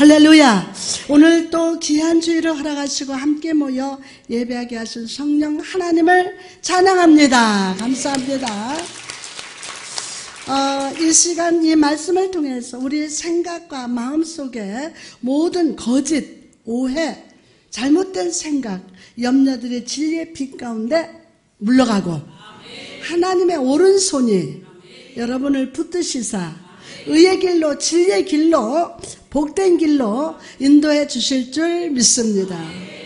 할렐루야. 오늘 또 귀한 주일을 허락하시고 함께 모여 예배하게 하신 성령 하나님을 찬양합니다. 감사합니다. 이 시간 이 말씀을 통해서 우리 생각과 마음속에 모든 거짓, 오해, 잘못된 생각, 염려들의 진리의 빛 가운데 물러가고 하나님의 오른손이 여러분을 붙드시사 의의 길로, 진리의 길로, 복된 길로 인도해 주실 줄 믿습니다.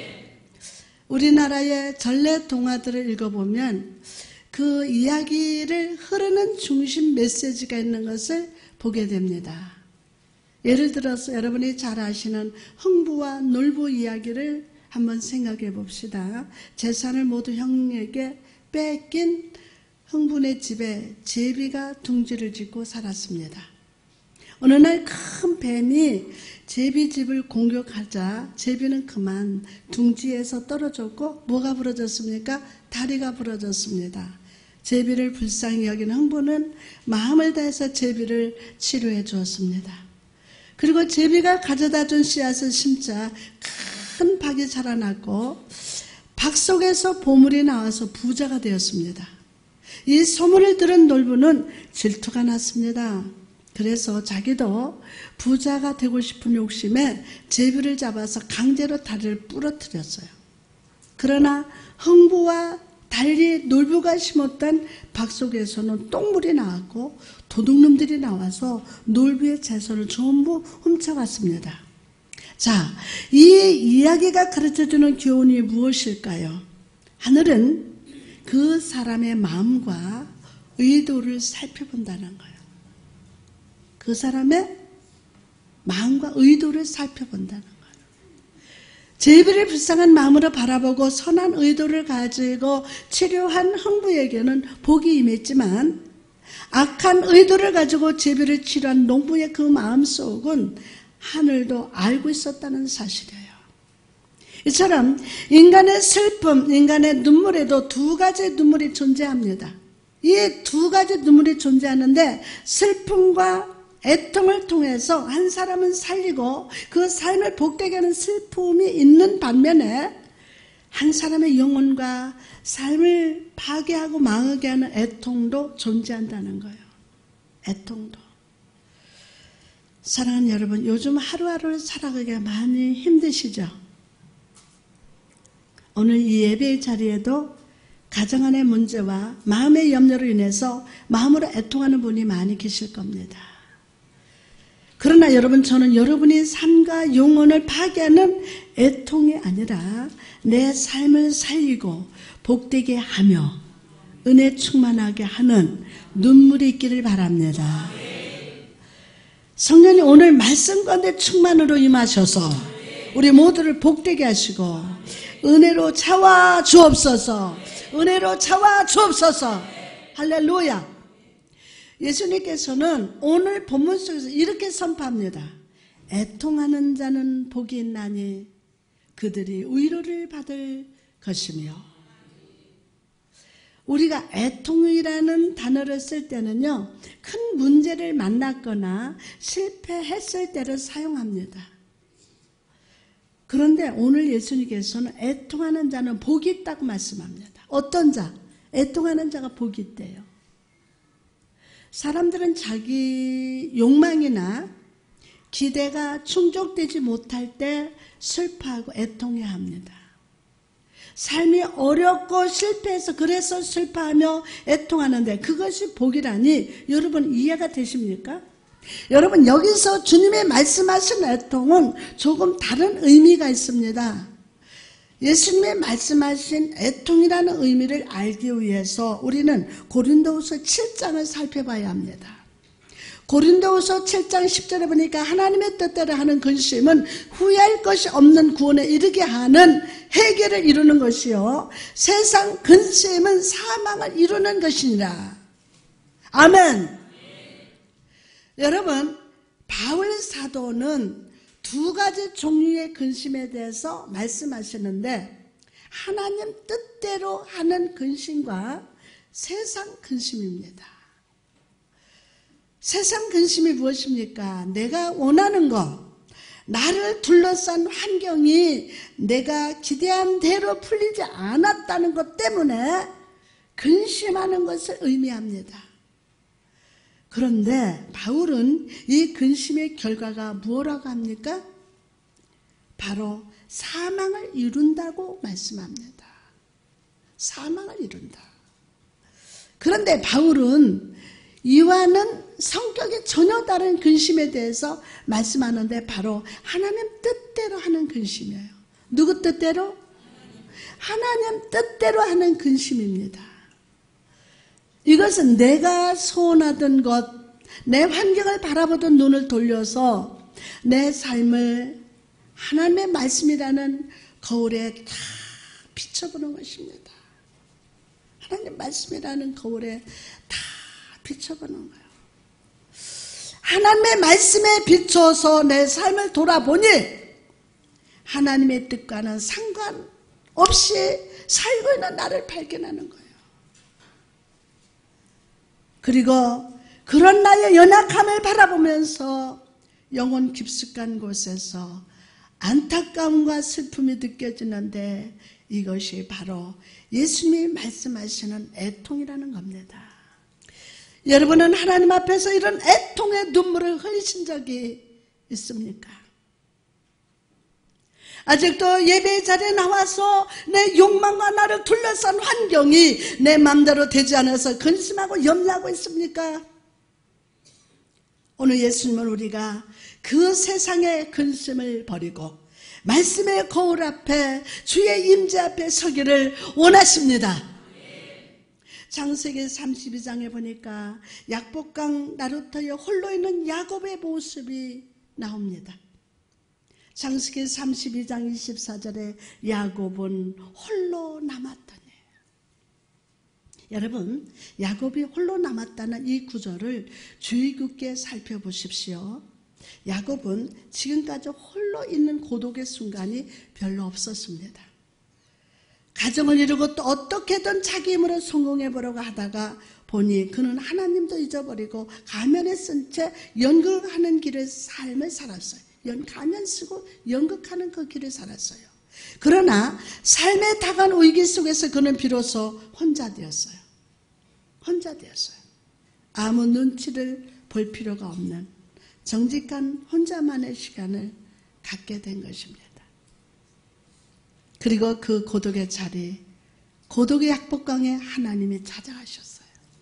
우리나라의 전래 동화들을 읽어보면 그 이야기를 흐르는 중심 메시지가 있는 것을 보게 됩니다. 예를 들어서 여러분이 잘 아시는 흥부와 놀부 이야기를 한번 생각해 봅시다. 재산을 모두 형에게 뺏긴 흥부네 집에 제비가 둥지를 짓고 살았습니다. 어느 날 큰 뱀이 제비 집을 공격하자 제비는 그만 둥지에서 떨어졌고 뭐가 부러졌습니까? 다리가 부러졌습니다. 제비를 불쌍히 여긴 흥부는 마음을 다해서 제비를 치료해 주었습니다. 그리고 제비가 가져다 준 씨앗을 심자 큰 박이 자라났고 박 속에서 보물이 나와서 부자가 되었습니다. 이 소문을 들은 놀부는 질투가 났습니다. 그래서 자기도 부자가 되고 싶은 욕심에 제비를 잡아서 강제로 다리를 부러뜨렸어요. 그러나 흥부와 달리 놀부가 심었던 박 속에서는 똥물이 나왔고 도둑놈들이 나와서 놀부의 재산을 전부 훔쳐갔습니다. 자, 이 이야기가 가르쳐주는 교훈이 무엇일까요? 하늘은 그 사람의 마음과 의도를 살펴본다는 거예요. 그 사람의 마음과 의도를 살펴본다는 거예요. 제비를 불쌍한 마음으로 바라보고 선한 의도를 가지고 치료한 흥부에게는 복이 임했지만 악한 의도를 가지고 제비를 치료한 농부의 그 마음속은 하늘도 알고 있었다는 사실이에요. 이처럼 인간의 슬픔, 인간의 눈물에도 두 가지 눈물이 존재합니다. 이 두 가지 눈물이 존재하는데 슬픔과 애통을 통해서 한 사람은 살리고 그 삶을 복되게 하는 슬픔이 있는 반면에 한 사람의 영혼과 삶을 파괴하고 망하게 하는 애통도 존재한다는 거예요. 애통도. 사랑하는 여러분, 요즘 하루하루를 살아가기가 많이 힘드시죠? 오늘 이 예배의 자리에도 가정 안의 문제와 마음의 염려로 인해서 마음으로 애통하는 분이 많이 계실 겁니다. 그러나 여러분, 저는 여러분이 삶과 영혼을 파괴하는 애통이 아니라 내 삶을 살리고 복되게 하며 은혜 충만하게 하는 눈물이 있기를 바랍니다. 성령님 오늘 말씀 가운데 충만으로 임하셔서 우리 모두를 복되게 하시고 은혜로 차와 주옵소서. 은혜로 차와 주옵소서. 할렐루야. 예수님께서는 오늘 본문 속에서 이렇게 선포합니다. 애통하는 자는 복이 있나니 그들이 위로를 받을 것이며. 우리가 애통이라는 단어를 쓸 때는요, 큰 문제를 만났거나 실패했을 때를 사용합니다. 그런데 오늘 예수님께서는 애통하는 자는 복이 있다고 말씀합니다. 어떤 자? 애통하는 자가 복이 있대요. 사람들은 자기 욕망이나 기대가 충족되지 못할 때 슬퍼하고 애통해야 합니다. 삶이 어렵고 실패해서 그래서 슬퍼하며 애통하는데 그것이 복이라니 여러분 이해가 되십니까? 여러분 여기서 주님의 말씀하신 애통은 조금 다른 의미가 있습니다. 예수님의 말씀하신 애통이라는 의미를 알기 위해서 우리는 고린도후서 7장을 살펴봐야 합니다. 고린도후서 7장 10절에 보니까 하나님의 뜻대로 하는 근심은 후회할 것이 없는 구원에 이르게 하는 해결을 이루는 것이요 세상 근심은 사망을 이루는 것이니라. 아멘. 여러분, 바울 사도는 두 가지 종류의 근심에 대해서 말씀하시는데 하나님 뜻대로 하는 근심과 세상 근심입니다. 세상 근심이 무엇입니까? 내가 원하는 것, 나를 둘러싼 환경이 내가 기대한 대로 풀리지 않았다는 것 때문에 근심하는 것을 의미합니다. 그런데 바울은 이 근심의 결과가 무엇이라고 합니까? 바로 사망을 이룬다고 말씀합니다. 사망을 이룬다. 그런데 바울은 이와는 성격이 전혀 다른 근심에 대해서 말씀하는데 바로 하나님 뜻대로 하는 근심이에요. 누구 뜻대로? 하나님 뜻대로 하는 근심입니다. 이것은 내가 소원하던 것, 내 환경을 바라보던 눈을 돌려서 내 삶을 하나님의 말씀이라는 거울에 다 비춰보는 것입니다. 하나님 말씀이라는 거울에 다 비춰보는 거예요. 하나님의 말씀에 비춰서 내 삶을 돌아보니 하나님의 뜻과는 상관없이 살고 있는 나를 발견하는 거예요. 그리고 그런 나의 연약함을 바라보면서 영혼 깊숙한 곳에서 안타까움과 슬픔이 느껴지는데 이것이 바로 예수님이 말씀하시는 애통이라는 겁니다. 여러분은 하나님 앞에서 이런 애통의 눈물을 흘리신 적이 있습니까? 아직도 예배 자리에 나와서 내 욕망과 나를 둘러싼 환경이 내 마음대로 되지 않아서 근심하고 염려하고 있습니까? 오늘 예수님은 우리가 그 세상의 근심을 버리고 말씀의 거울 앞에 주의 임재 앞에 서기를 원하십니다. 창세기 32장에 보니까 약복강 나루터에 홀로 있는 야곱의 모습이 나옵니다. 창세기 32장 24절에 야곱은 홀로 남았더니, 여러분 야곱이 홀로 남았다는 이 구절을 주의 깊게 살펴보십시오. 야곱은 지금까지 홀로 있는 고독의 순간이 별로 없었습니다. 가정을 이루고 또 어떻게든 자기 힘으로 성공해보려고 하다가 보니 그는 하나님도 잊어버리고 가면에 쓴 채 연극하는 길의 삶을 살았어요. 가면 쓰고 연극하는 그 길을 살았어요. 그러나 삶에 다가온 위기 속에서 그는 비로소 혼자 되었어요. 혼자 되었어요. 아무 눈치를 볼 필요가 없는 정직한 혼자만의 시간을 갖게 된 것입니다. 그리고 그 고독의 자리, 고독의 약복강에 하나님이 찾아가셨어요.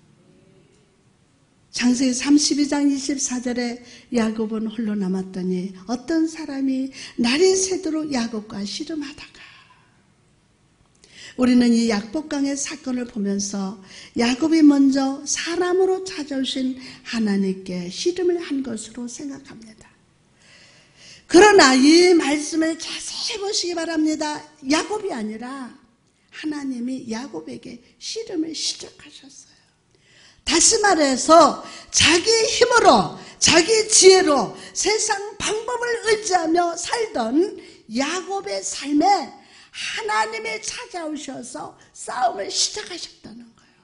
창세기 32장 24절에 야곱은 홀로 남았더니 어떤 사람이 날이 새도록 야곱과 씨름하다가, 우리는 이 약복강의 사건을 보면서 야곱이 먼저 사람으로 찾아오신 하나님께 씨름을 한 것으로 생각합니다. 그러나 이 말씀을 자세히 보시기 바랍니다. 야곱이 아니라 하나님이 야곱에게 씨름을 시작하셨어요. 다시 말해서 자기 힘으로, 자기 지혜로 세상 방법을 의지하며 살던 야곱의 삶에 하나님이 찾아오셔서 싸움을 시작하셨다는 거예요.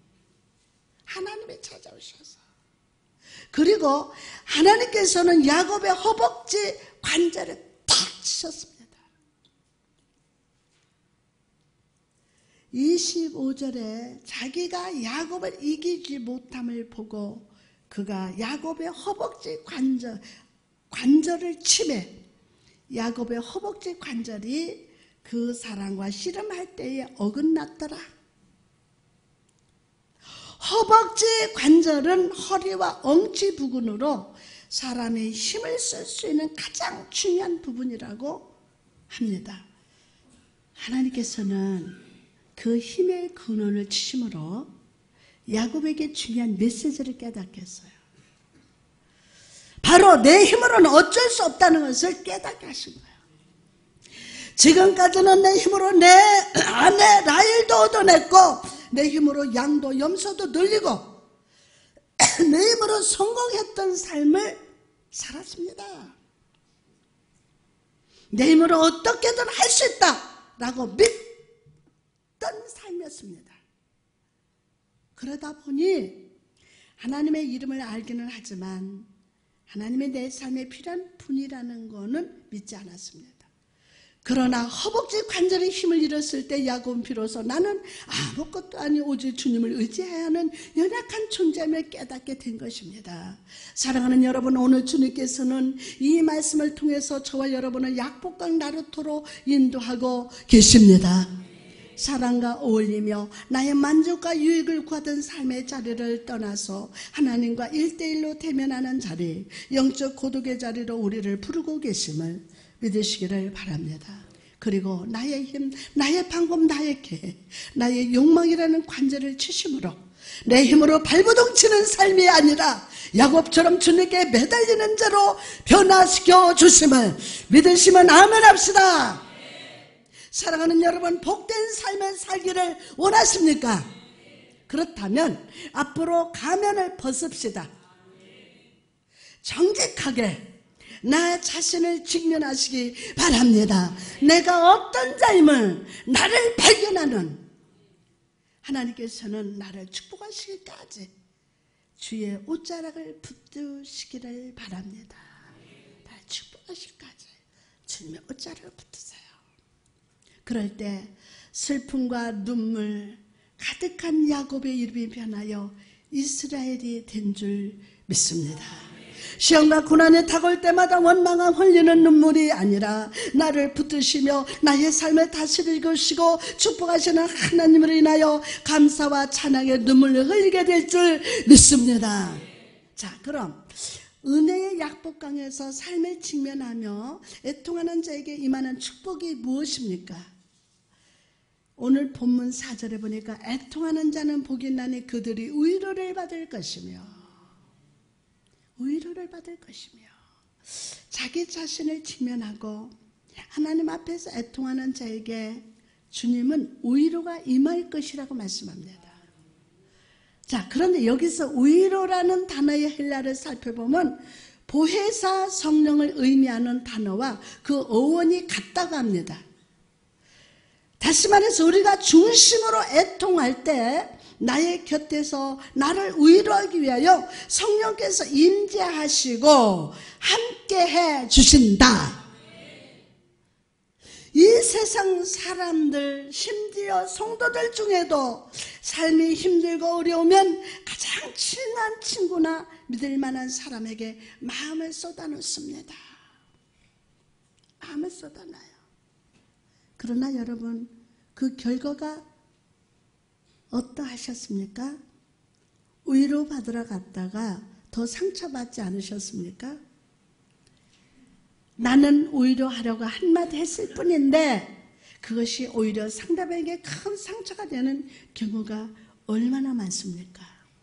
하나님이 찾아오셔서. 그리고 하나님께서는 야곱의 허벅지 관절을 탁 치셨습니다. 25절에 자기가 야곱을 이기지 못함을 보고 그가 야곱의 허벅지 관절을 치매 야곱의 허벅지 관절이 그 사람과 씨름할 때에 어긋났더라. 허벅지 관절은 허리와 엉치 부근으로 사람이 힘을 쓸 수 있는 가장 중요한 부분이라고 합니다. 하나님께서는 그 힘의 근원을 치심으로 야곱에게 중요한 메시지를 깨닫게 했어요. 바로 내 힘으로는 어쩔 수 없다는 것을 깨닫게 하신 거예요. 지금까지는 내 힘으로 내 아내 라헬도 얻어냈고 내 힘으로 양도 염소도 늘리고 내 힘으로 성공했던 삶을 살았습니다. 내 힘으로 어떻게든 할 수 있다라고 믿던 삶이었습니다. 그러다 보니 하나님의 이름을 알기는 하지만 하나님이 내 삶에 필요한 분이라는 것은 믿지 않았습니다. 그러나 허벅지 관절의 힘을 잃었을 때 야곱은 비로소 나는 아무것도 아니 오직 주님을 의지해야 하는 연약한 존재임을 깨닫게 된 것입니다. 사랑하는 여러분, 오늘 주님께서는 이 말씀을 통해서 저와 여러분을 약복강 나루토로 인도하고 계십니다. 사랑과 어울리며 나의 만족과 유익을 구하던 삶의 자리를 떠나서 하나님과 1대1로 대면하는 자리, 영적 고독의 자리로 우리를 부르고 계심을 믿으시기를 바랍니다. 그리고 나의 힘, 나의 방법, 나의 계획, 나의 욕망이라는 관절을 치심으로 내 힘으로 발버둥 치는 삶이 아니라 야곱처럼 주님께 매달리는 자로 변화시켜 주심을 믿으시면 아멘 합시다. 사랑하는 여러분, 복된 삶을 살기를 원하십니까? 그렇다면 앞으로 가면을 벗읍시다. 정직하게 나 자신을 직면하시기 바랍니다. 내가 어떤 자임을 나를 발견하는 하나님께서는 나를 축복하시기까지 주의 옷자락을 붙드시기를 바랍니다. 나를 축복하시기까지 주님의 옷자락을 붙드세요. 그럴 때 슬픔과 눈물 가득한 야곱의 이름이 변하여 이스라엘이 된 줄 믿습니다. 시험과 고난에 다가올 때마다 원망과 흘리는 눈물이 아니라 나를 붙드시며 나의 삶을 다스리시고 축복하시는 하나님으로 인하여 감사와 찬양의 눈물을 흘리게 될 줄 믿습니다. 자, 그럼 은혜의 약복강에서 삶을 직면하며 애통하는 자에게 임하는 축복이 무엇입니까? 오늘 본문 4절에 보니까 애통하는 자는 복이 나니 그들이 위로를 받을 것이며 위로를 받을 것이며 자기 자신을 직면하고 하나님 앞에서 애통하는 자에게 주님은 위로가 임할 것이라고 말씀합니다. 자, 그런데 여기서 위로라는 단어의 헬라를 살펴보면 보혜사 성령을 의미하는 단어와 그 어원이 같다고 합니다. 다시 말해서 우리가 중심으로 애통할 때 나의 곁에서 나를 위로하기 위하여 성령께서 임재하시고 함께해 주신다. 이 세상 사람들, 심지어 성도들 중에도 삶이 힘들고 어려우면 가장 친한 친구나 믿을 만한 사람에게 마음을 쏟아놓습니다. 마음을 쏟아놔요. 그러나 여러분, 그 결과가 어떠하셨습니까? 위로받으러 갔다가 더 상처받지 않으셨습니까? 나는 위로하려고 한마디 했을 뿐인데 그것이 오히려 상대방에게 큰 상처가 되는 경우가 얼마나 많습니까?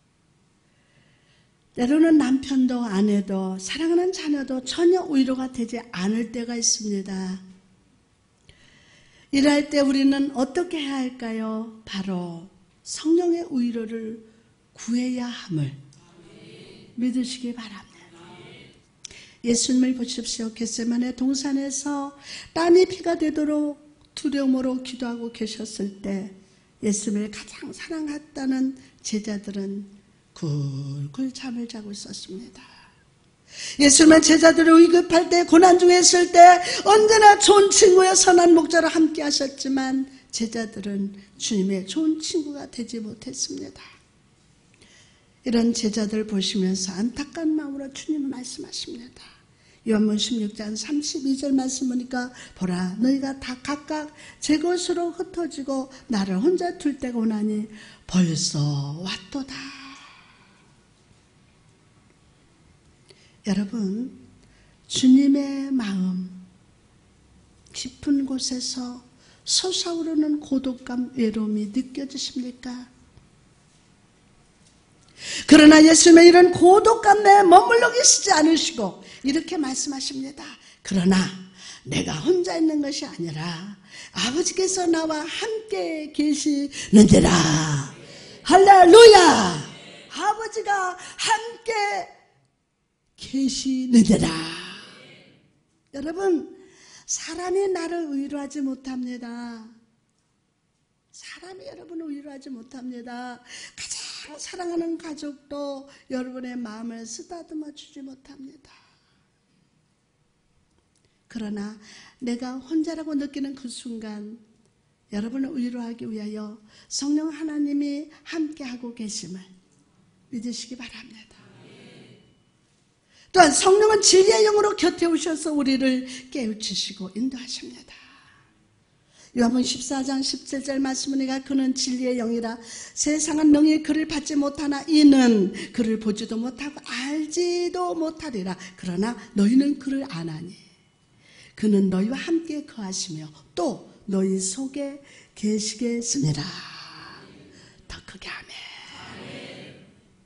때로는 남편도 아내도 사랑하는 자녀도 전혀 위로가 되지 않을 때가 있습니다. 이럴 때 우리는 어떻게 해야 할까요? 바로 성령의 위로를 구해야 함을 믿으시기 바랍니다. 예수님을 보십시오. 겟세마네 동산에서 땀이 피가 되도록 두려움으로 기도하고 계셨을 때 예수님을 가장 사랑했다는 제자들은 굴굴 잠을 자고 있었습니다. 예수님은 제자들을 위급할 때, 고난 중에 있을 때 언제나 좋은 친구여 선한 목자로 함께 하셨지만 제자들은 주님의 좋은 친구가 되지 못했습니다. 이런 제자들 보시면서 안타까운 마음으로 주님은 말씀하십니다. 요한복음 16장 32절 말씀 보니까 보라, 너희가 다 각각 제 것으로 흩어지고 나를 혼자 둘 때가 오나니 벌써 왔도다. 여러분, 주님의 마음 깊은 곳에서 솟아오르는 고독감, 외로움이 느껴지십니까? 그러나 예수님은 이런 고독감 내에 머물러 계시지 않으시고 이렇게 말씀하십니다. 그러나 내가 혼자 있는 것이 아니라 아버지께서 나와 함께 계시는지라. 할렐루야! 아버지가 함께 계시는지라. 여러분, 사람이 나를 위로하지 못합니다. 사람이 여러분을 위로하지 못합니다. 가장 가장 사랑하는 가족도 여러분의 마음을 쓰다듬어 주지 못합니다. 그러나 내가 혼자라고 느끼는 그 순간 여러분을 위로하기 위하여 성령 하나님이 함께하고 계심을 믿으시기 바랍니다. 또한 성령은 진리의 영으로 곁에 오셔서 우리를 깨우치시고 인도하십니다. 요한복음 14장 17절 말씀은 내가 그는 진리의 영이라 세상은 능히 그를 받지 못하나 이는 그를 보지도 못하고 알지도 못하리라. 그러나 너희는 그를 아나니 그는 너희와 함께 거하시며 또 너희 속에 계시겠습니다. 더 크게 아멘.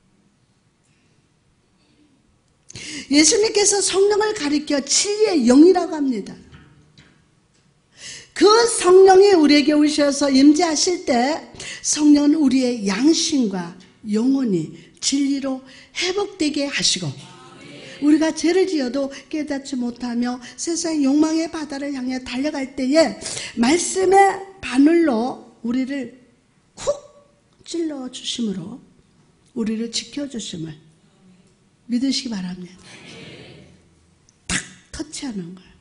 예수님께서 성령을 가리켜 진리의 영이라고 합니다. 그 성령이 우리에게 오셔서 임재하실 때 성령은 우리의 양심과 영혼이 진리로 회복되게 하시고 우리가 죄를 지어도 깨닫지 못하며 세상의 욕망의 바다를 향해 달려갈 때에 말씀의 바늘로 우리를 쿡 찔러 주심으로 우리를 지켜주심을 믿으시기 바랍니다. 탁 터치하는 거예요.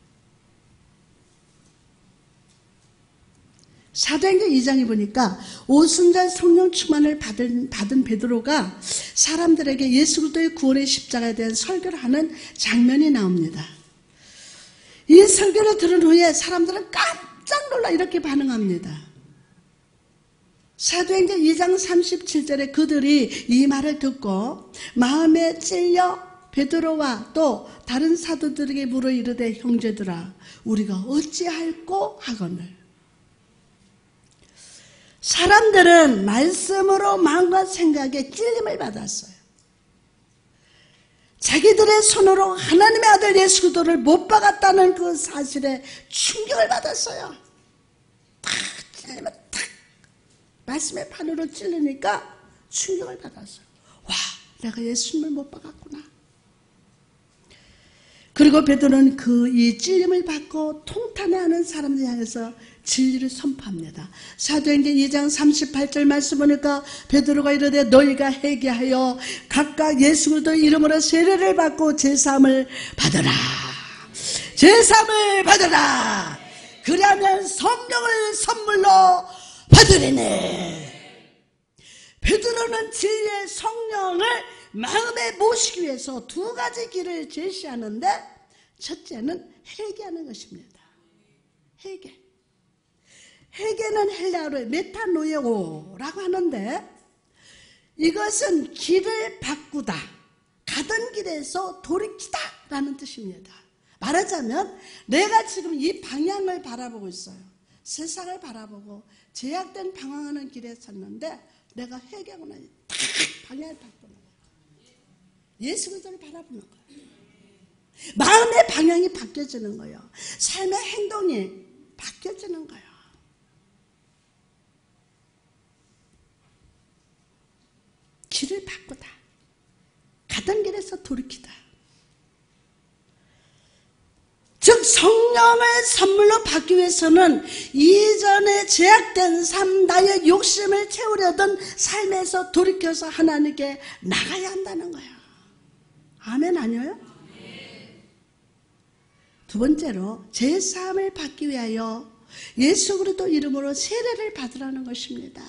사도행전 2장에 보니까 오순절 성령 충만을 받은 베드로가 사람들에게 예수 그리스도의 구원의 십자가에 대한 설교를 하는 장면이 나옵니다. 이 설교를 들은 후에 사람들은 깜짝 놀라 이렇게 반응합니다. 사도행전 2장 37절에 그들이 이 말을 듣고 마음에 찔려 베드로와 또 다른 사도들에게 물어 이르되 형제들아 우리가 어찌할꼬 하거늘. 사람들은 말씀으로 마음과 생각에 찔림을 받았어요. 자기들의 손으로 하나님의 아들 예수 그리스도를 못 박았다는 그 사실에 충격을 받았어요. 탁 찔리면 탁 말씀의 판으로 찔리니까 충격을 받았어요. 와, 내가 예수님을 못 박았구나. 그리고 베드로는 이 찔림을 받고 통탄해하는 사람들 향해서 진리를 선포합니다. 사도행전 2장 38절 말씀 보니까 베드로가 이르되 너희가 회개하여 각각 예수 그리스도의 이름으로 세례를 받고 제사함을 받으라. 제사함을 받으라. 그리하면 성령을 선물로 받으리니. 베드로는 진리의 성령을 마음에 모시기 위해서 두 가지 길을 제시하는데 첫째는 회개하는 것입니다. 회개. 회개는 헬라어로 메타노에오라고 하는데 이것은 길을 바꾸다, 가던 길에서 돌이키다 라는 뜻입니다. 말하자면 내가 지금 이 방향을 바라보고 있어요. 세상을 바라보고 제약된 방황하는 길에 섰는데 내가 회개하고 나니 탁 방향을 바꾸는 거예요. 예수 그리스도를 바라보는 거예요. 마음의 방향이 바뀌어지는 거예요. 삶의 행동이 바뀌어지는 거예요. 길을 바꾸다. 가던 길에서 돌이키다. 즉 성령을 선물로 받기 위해서는 이전에 제약된 삶, 나의 욕심을 채우려던 삶에서 돌이켜서 하나님께 나가야 한다는 거예요. 아멘 아니에요? 두 번째로 제사함을 받기 위하여 예수 그리스도 이름으로 세례를 받으라는 것입니다.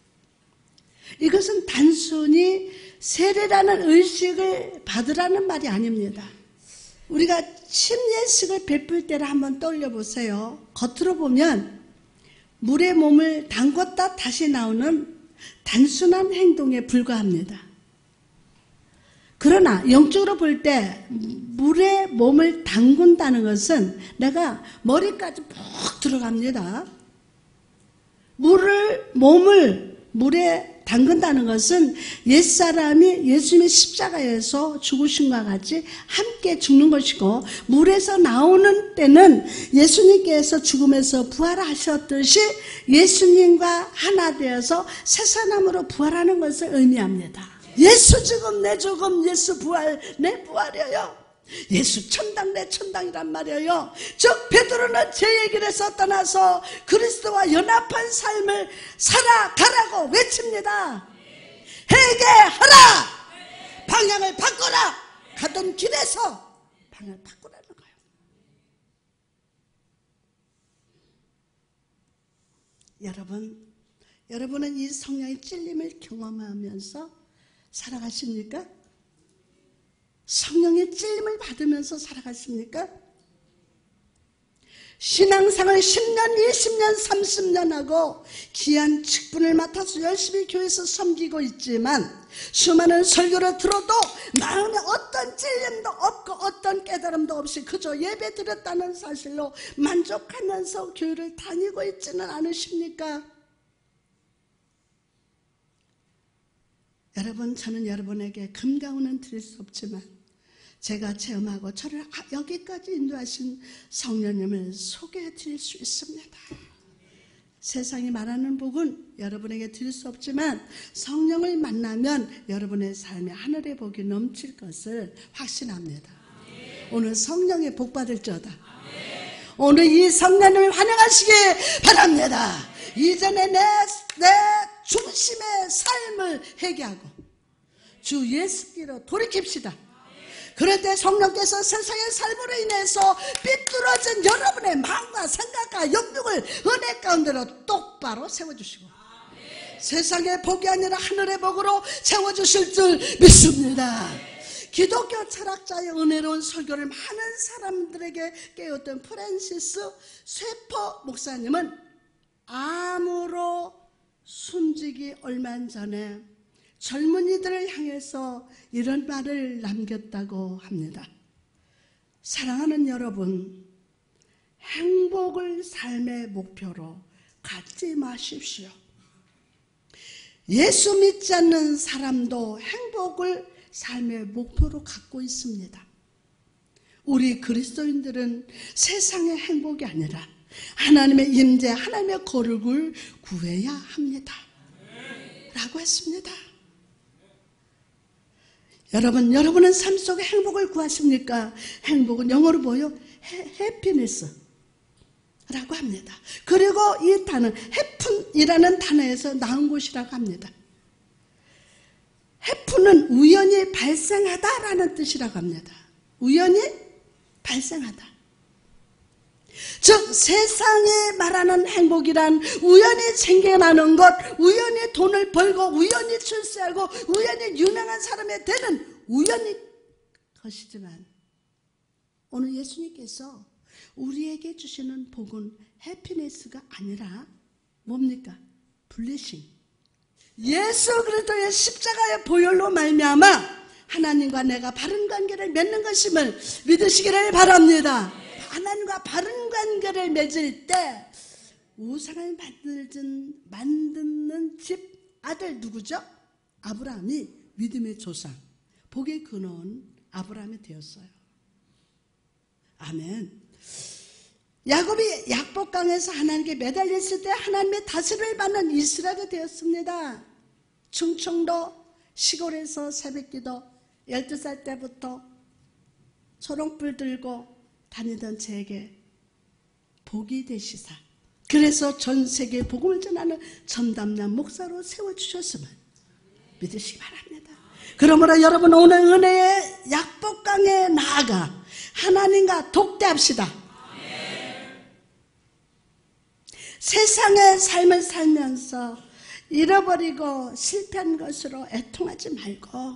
이것은 단순히 세례라는 의식을 받으라는 말이 아닙니다. 우리가 침례식을 베풀 때를 한번 떠올려 보세요. 겉으로 보면 물에 몸을 담궜다 다시 나오는 단순한 행동에 불과합니다. 그러나 영적으로 볼 때 물에 몸을 담근다는 것은 내가 머리까지 푹 들어갑니다. 몸을 물에 담근다는 것은 옛사람이 예수님의 십자가에서 죽으심과 같이 함께 죽는 것이고 물에서 나오는 때는 예수님께서 죽음에서 부활하셨듯이 예수님과 하나 되어서 새 사람으로 부활하는 것을 의미합니다. 예수 죽음 내 죽음, 예수 부활 내 부활이에요. 예수 천당 내 천당이란 말이에요. 즉 베드로는 죄의 길에서 떠나서 그리스도와 연합한 삶을 살아가라고 외칩니다. 회개하라. 방향을 바꿔라. 가던 길에서 방향을 바꾸라는 거예요. 여러분은 이 성령의 찔림을 경험하면서 살아가십니까? 성령의 찔림을 받으면서 살아가십니까? 신앙생활 10년, 20년, 30년 하고 귀한 직분을 맡아서 열심히 교회에서 섬기고 있지만 수많은 설교를 들어도 마음에 어떤 찔림도 없고 어떤 깨달음도 없이 그저 예배 드렸다는 사실로 만족하면서 교회를 다니고 있지는 않으십니까? 여러분, 저는 여러분에게 금강원은 드릴 수 없지만 제가 체험하고 저를 여기까지 인도하신 성령님을 소개해 드릴 수 있습니다. 세상이 말하는 복은 여러분에게 드릴 수 없지만 성령을 만나면 여러분의 삶에 하늘의 복이 넘칠 것을 확신합니다. 오늘 성령의 복 받을지어다. 오늘 이 성령님을 환영하시기 바랍니다. 이전에 내 중심의 삶을 회개하고 주 예수께로 돌이킵시다. 그럴 때 성령께서 세상의 삶으로 인해서 삐뚤어진 여러분의 마음과 생각과 영육을 은혜 가운데로 똑바로 세워주시고 세상의 복이 아니라 하늘의 복으로 세워주실 줄 믿습니다. 기독교 철학자의 은혜로운 설교를 많은 사람들에게 깨웠던 프란시스 쇠퍼 목사님은 암으로 숨지기 얼마 전에 젊은이들을 향해서 이런 말을 남겼다고 합니다. 사랑하는 여러분, 행복을 삶의 목표로 갖지 마십시오. 예수 믿지 않는 사람도 행복을 삶의 목표로 갖고 있습니다. 우리 그리스도인들은 세상의 행복이 아니라 하나님의 임재, 하나님의 거룩을 구해야 합니다. 라고 했습니다. 여러분은 삶 속에 행복을 구하십니까? 행복은 영어로 뭐예요? 해피니스 라고 합니다. 그리고 이 단어 해픈이라는 단어에서 나온 것이라고 합니다. 해픈은 우연히 발생하다라는 뜻이라고 합니다. 우연히 발생하다. 즉 세상에 말하는 행복이란 우연히 생겨나는 것, 우연히 돈을 벌고 우연히 출세하고 우연히 유명한 사람이 되는 우연히 것이지만 오늘 예수님께서 우리에게 주시는 복은 해피니스가 아니라 뭡니까? 블레싱. 예수 그리스도의 십자가의 보혈로 말미암아 하나님과 내가 바른 관계를 맺는 것임을 믿으시기를 바랍니다. 하나님과 바른 관계를 맺을 때 우상을 만드는 집 아들 누구죠? 아브라함이 믿음의 조상, 복의 근원 아브라함이 되었어요. 아멘. 야곱이 약복강에서 하나님께 매달렸을 때 하나님의 다스림을 받는 이스라엘이 되었습니다. 충청도 시골에서 새벽기도 12살 때부터 초롱불 들고 다니던 제게 복이 되시사 그래서 전 세계에 복음을 전하는 전담남 목사로 세워주셨음을 믿으시기 바랍니다. 그러므로 여러분 오늘 은혜의 약복강에 나아가 하나님과 독대합시다. 세상의 삶을 살면서 잃어버리고 실패한 것으로 애통하지 말고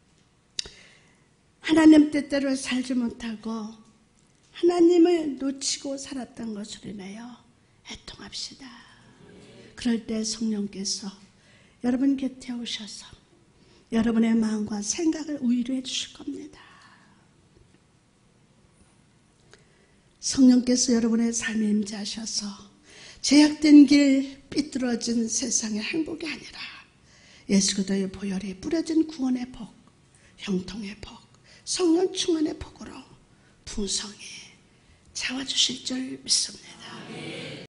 하나님 뜻대로 살지 못하고 하나님을 놓치고 살았던 것으로 인하여 애통합시다. 그럴 때 성령께서 여러분 곁에 오셔서 여러분의 마음과 생각을 위로해 주실 겁니다. 성령께서 여러분의 삶에 임재하셔서 제약된 길, 삐뚤어진 세상의 행복이 아니라 예수 그리스도의 보혈에 뿌려진 구원의 복, 형통의 복, 성령 충만의 복으로 풍성히 채워주실 줄 믿습니다.